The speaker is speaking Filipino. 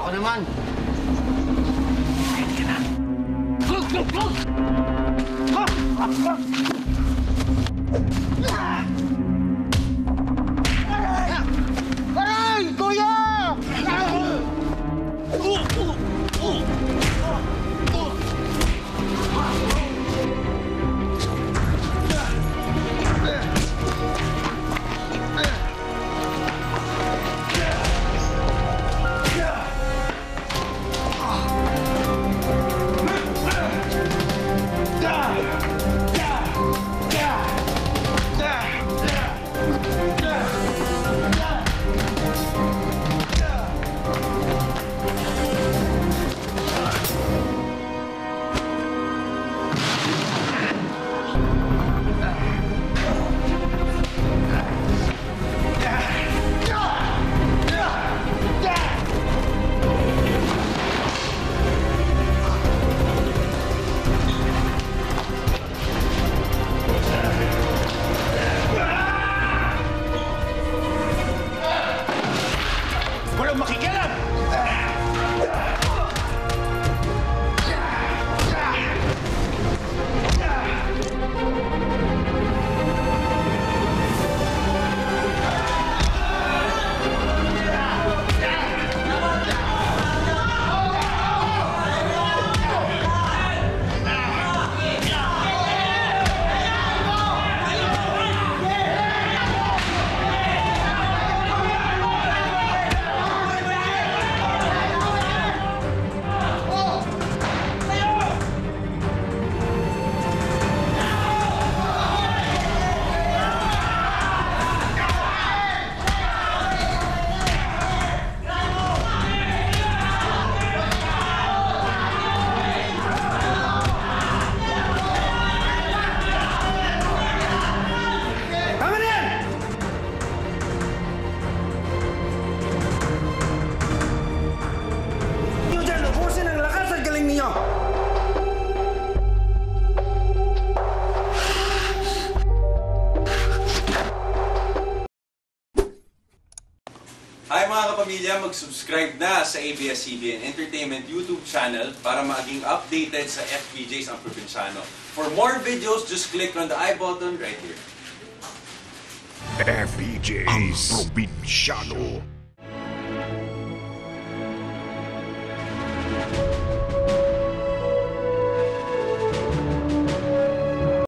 Ako naman. Ayun ka na. Aray! Kuya! Walang makikialam! Hi mga kapamilya, mag-subscribe na sa ABS-CBN Entertainment YouTube channel para maging updated sa FPJs ang Probinsyano. For more videos, just click on the I button right here. FPJs ang Probinsyano.